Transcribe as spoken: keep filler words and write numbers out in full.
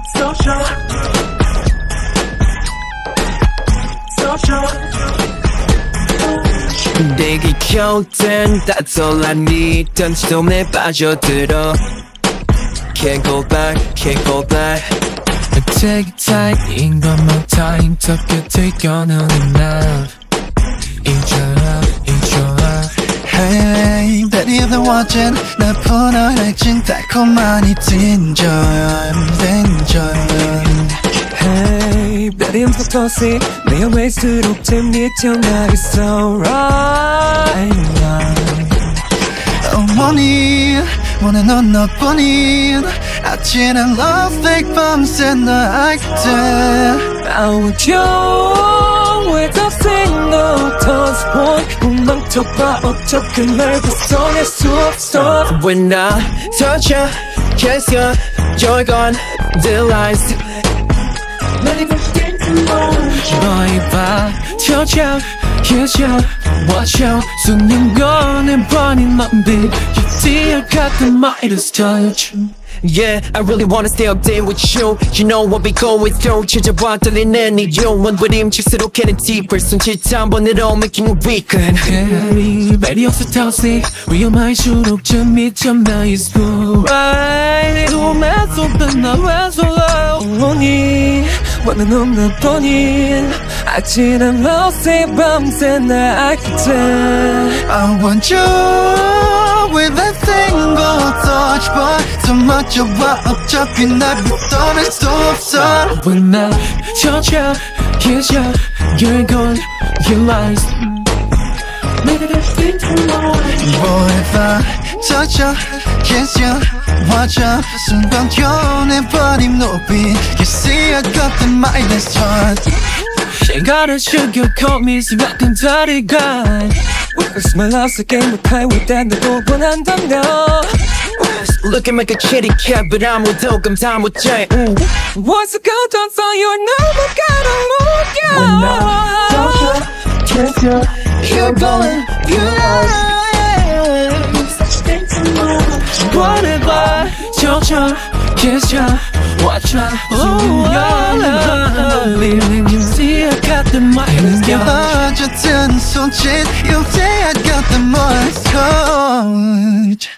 social, social. 내게 곁엔 that's all I need. 던지도에 빠져들어. Can't go back, can't go back. Take time in 것만 time 더 끝을 겨누는 love. It's your love, it's your love. Hey, better watching 날 풀어내진 달콤하니 진저연 댕저연. Hey, better 더 터시 내 외수록 재미쳐 나 it's alright. 어머니 원해 넌 너뿐인 아찔한 love fake 밤새 나 알게 돼. I want you with a single touch point. 꿈망쳐봐 어차피 날 벗어날 수 없어. When I touch you, kiss you, you're gone, realize. 너의 봐 touch you, kiss you, watch you. 숨는 거는 버린 맘들. You see I got the Midas touch. Yeah, I really wanna stay up there with you. You know what we going through. 찾아봐 떨리는 네 영원 부림칠수록 캐는 deeper. 손짓 한 번으로 making it weaker. Hey, 매리 없어 toxic 위험할수록 좀 미쳐 나의 spotlight. 꿈에 쏟은 나 왜 솔로 오니 원한 없는 뿐인 아찔한 러스의 밤새 나 알게 돼. I want you with a single touch but 더 맞춰봐 어차피 날 벗어날 수 없어. When I touch you, kiss you, you're gone, you lies. Boy if I touch you, kiss you, watch you. 순간 변해버린 높이. You see I got the Midas touch. 시간을 죽여고 미세하던 다리가 It's my last game of play with that 너 원한다면 Looking like a kitty cat, but 아무도 감당 못해. What's the count on so you're never gonna move you. When I touch you, kiss you, you're going, you Whatever, touch you, kiss you, watch you. Oh, you see I got the Midas touch. 빠져든 손짓 You say I got the Midas touch.